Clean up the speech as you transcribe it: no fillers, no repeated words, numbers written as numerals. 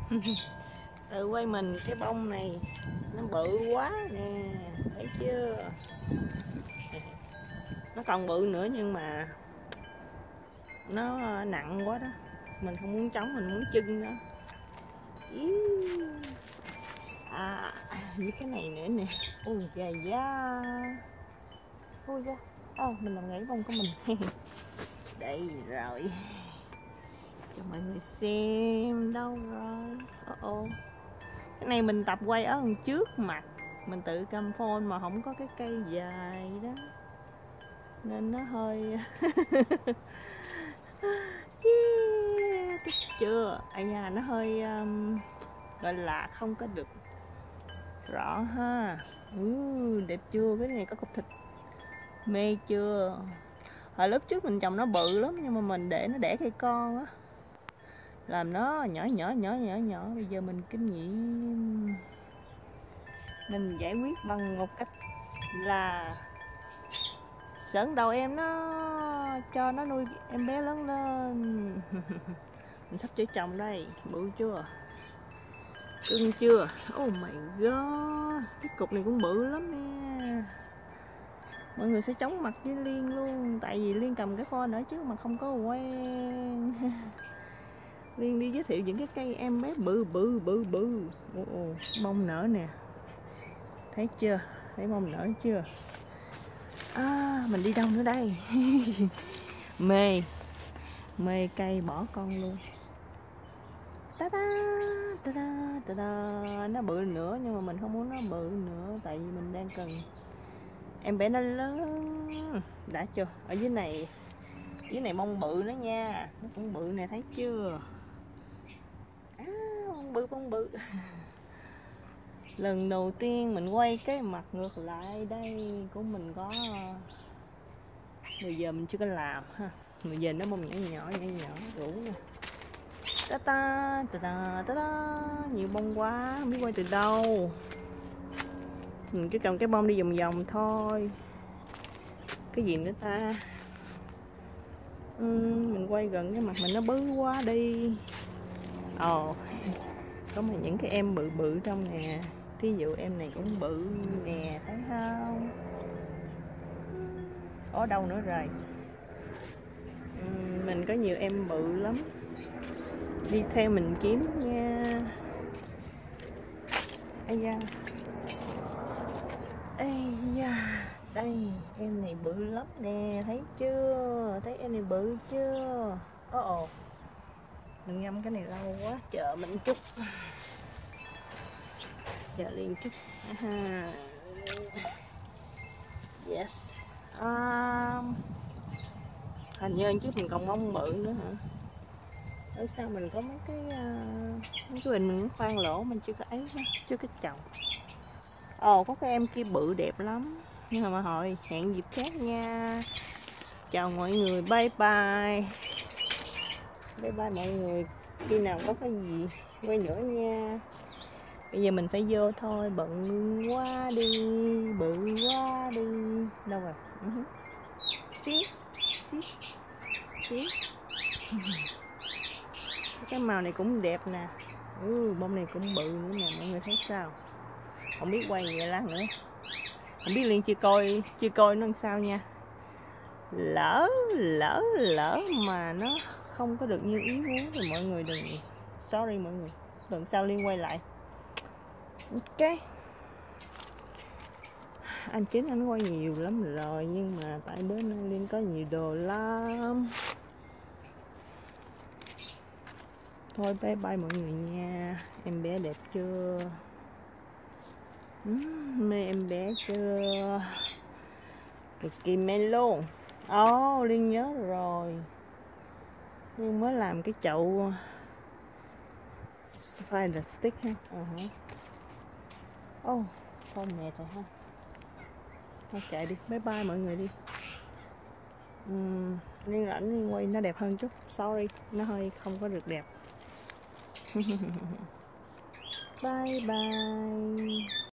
Tự quay mình cái bông này nó bự quá nè, thấy chưa? Nó còn bự nữa nhưng mà nó nặng quá đó, mình không muốn trống, mình muốn chân nữa. Như cái này nữa nè. Ôi da da. Ôi da. Mình làm gãy bông của mình. Đây rồi, cho mọi người xem. Đâu rồi? Cái này mình tập quay ở trước mặt, mình tự cầm phone mà không có cái cây dài đó nên nó hơi thích chưa? Nha, nó hơi gọi là không có được rõ ha. Đẹp chưa? Cái này có cục thịt, mê chưa? Hồi lớp trước mình trồng nó bự lắm nhưng mà mình để nó đẻ cây con á, làm nó nhỏ. Bây giờ mình kinh nghiệm, mình giải quyết bằng một cách là sẵn đầu em nó cho nó nuôi em bé lớn lên. Mình sắp chở chồng đây, bự chưa? Cưng chưa? Oh my god, cái cục này cũng bự lắm nè. Mọi người sẽ chóng mặt với Liên luôn, tại vì Liên cầm cái phone ở trước mà không có quen. Liên đi giới thiệu những cái cây em bé bự. Bông nở nè, thấy chưa? Thấy bông nở chưa? Mình đi đâu nữa đây? mê cây bỏ con luôn. Nó bự nữa nhưng mà mình không muốn nó bự nữa, tại vì mình đang cần em bé nó lớn. Đã chưa? Ở dưới này bông bự nữa nha, nó cũng bự nè, thấy chưa? Bông bự. Lần đầu tiên mình quay cái mặt ngược lại đây của mình có 10 giờ mình chưa có làm ha. 10 giờ nó bông nhỏ đủ nè. Nhiều bông quá, không biết quay từ đâu. Mình cứ cầm cái bông đi vòng thôi. Cái gì nữa ta? Mình quay gần cái mặt mình nó bứ quá đi. Có mà những cái em bự trong nè. Thí dụ em này cũng bự nè, thấy không? Ở đâu nữa rồi? Mình có nhiều em bự lắm, đi theo mình kiếm nha. Ây da, đây em này bự lắm nè, thấy chưa? Thấy em này bự chưa? Mình ngâm cái này lâu quá, chờ mình chút, chờ liền chút. Yes. Hình như trước mình còn bông bự nữa hả? Ở sau mình có mấy cái bình mình khoan lỗ, mình chưa có ấy, chưa có trồng. Có cái em kia bự đẹp lắm, nhưng mà hồi hẹn dịp khác nha. Chào mọi người, bye bye mọi người, khi nào có cái gì quay nữa nha. Bây giờ mình phải vô thôi, bự quá đi. Đâu rồi? Xí. Cái màu này cũng đẹp nè. Bông này cũng bự nữa nè, mọi người thấy sao? Không biết quay vậy lát nữa, không biết Liên chưa coi nó làm sao nha. Lỡ mà nó không có được như ý muốn thì mọi người đừng, sorry mọi người, lần sau Liên quay lại. Ok, anh Chính anh quay nhiều lắm rồi, nhưng mà tại bữa nay Liên có nhiều đồ lắm. Thôi bye bye mọi người nha. Em bé đẹp chưa? Mê em bé chưa? Cực kỳ mê luôn. Liên nhớ rồi, Liên mới làm cái chậu spider stick ha. Thôi mệt rồi ha. Thôi chạy đi, bye bye mọi người đi. Liên rảnh Liên quay nó đẹp hơn chút, sorry, nó hơi không có được đẹp. Bye bye.